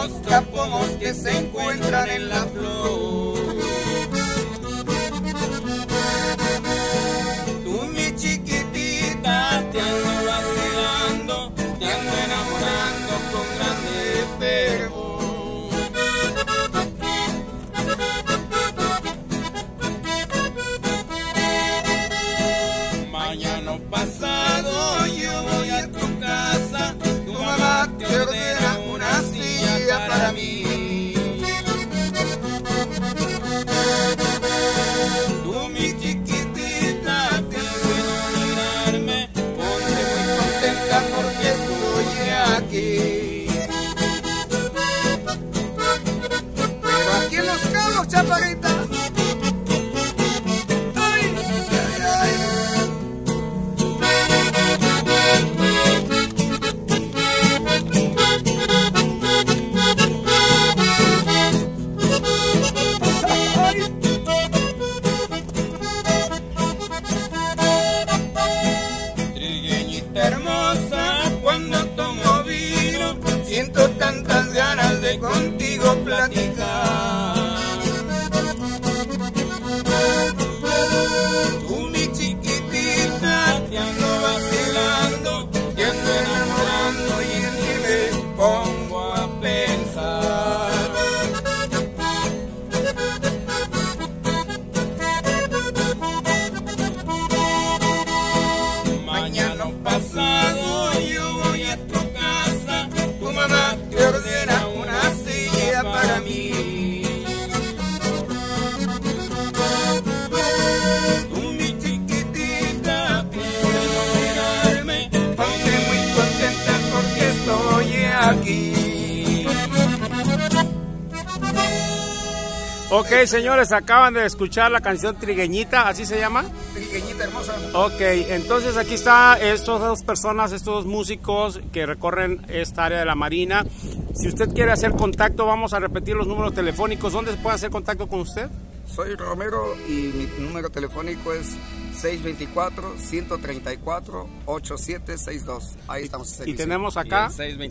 los capomos que se encuentran en la flor. Tú, mi chiquitita, te ando vacilando, te ando enamorando con grande fervor. Mañana pasado yo voy a tu casa, tu mamá te ordena una silla para mí. Tú, mi chiquitita, te quiero mirarme, ponte muy contenta porque estoy aquí. Pero aquí en Los Cabos, chaparrita. Hermosa, cuando tomo vino, siento tantas ganas de contigo platicar. Tú, mi chiquitita, te ando vacilando, te ando enamorando y en ti me pongo a pensar. Mañana pasado yo voy a tu casa, tu mamá te ordena una silla para mí. Tú, mi chiquitita, quiero mirarme, ponte muy contenta porque estoy aquí. Ok, señores, acaban de escuchar la canción Trigueñita, ¿así se llama? Trigueñita hermosa. Ok, entonces aquí está estas dos personas, estos dos músicos que recorren esta área de la Marina. Si usted quiere hacer contacto, vamos a repetir los números telefónicos. ¿Dónde se puede hacer contacto con usted? Soy Romero y mi número telefónico es 624-134-8762. Ahí estamos. Y tenemos acá.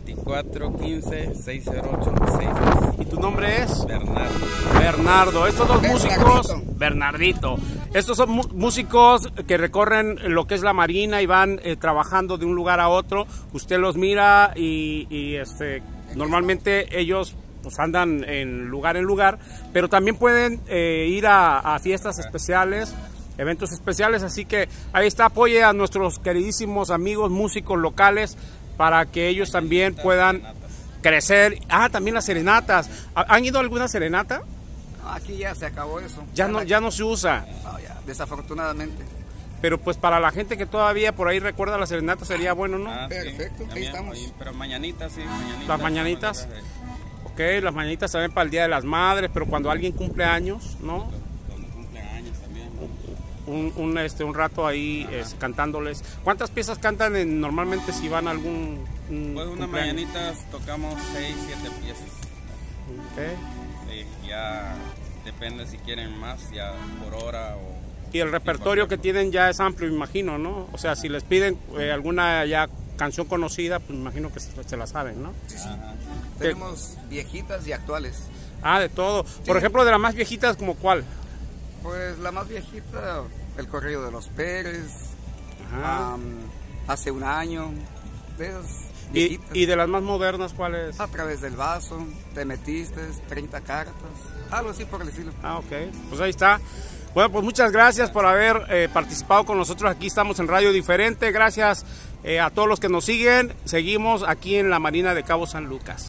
624-15-608-62. ¿Y tu nombre es? Bernardo. Bernardo. Estos dos músicos. Bernardito. Estos son músicos que recorren lo que es la Marina y van trabajando de un lugar a otro. Usted los mira y normalmente ellos pues andan en lugar, pero también pueden ir a fiestas especiales, eventos especiales, así que ahí está, apoye a nuestros queridísimos amigos músicos locales para que ellos también puedan crecer. Ah, también las serenatas. ¿Han ido a alguna serenata? Aquí ya se acabó eso. Ya no se usa. No, ya, desafortunadamente. Pero pues para la gente que todavía por ahí recuerda la serenata sería bueno, ¿no? Perfecto, ahí estamos. Pero mañanitas, sí, mañanitas. Las mañanitas. Ok, las mañanitas también para el Día de las Madres, pero cuando alguien cumple años, ¿no? Cuando cumple años también, ¿no? Un rato ahí cantándoles. ¿Cuántas piezas cantan normalmente si van a algún pues unas mañanitas tocamos 6, 7 piezas. Ok. Sí, ya depende si quieren más, ya por hora o... Y el repertorio que tienen ya es amplio, me imagino, ¿no? O sea, si les piden alguna ya canción conocida, pues me imagino que se la saben, ¿no? Sí, sí. Tenemos viejitas y actuales. Ah, de todo. Sí. Por ejemplo, de las más viejitas, ¿como cuál? Pues la más viejita, El Corrido de los Pérez, Ajá. Hace un año, de esas ¿Y viejitas. de las más modernas, cuál es? A Través del Vaso, Te Metiste, 30 Cartas, algo así por el estilo. Ah, ok. Pues ahí está. Bueno, pues muchas gracias por haber participado con nosotros. Aquí estamos en Radio Diferente. Gracias a todos los que nos siguen. Seguimos aquí en la Marina de Cabo San Lucas.